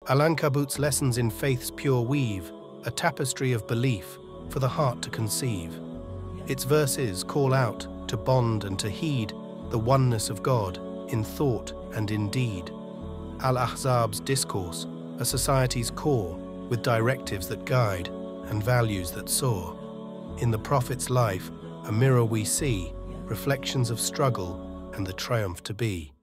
Al-Ankabut's lessons in faith's pure weave, a tapestry of belief for the heart to conceive. Its verses call out to bond and to heed the oneness of God in thought and in deed. Al-Ahzab's discourse, a society's core with directives that guide and values that soar. In the Prophet's life, a mirror we see, reflections of struggle and the triumph to be.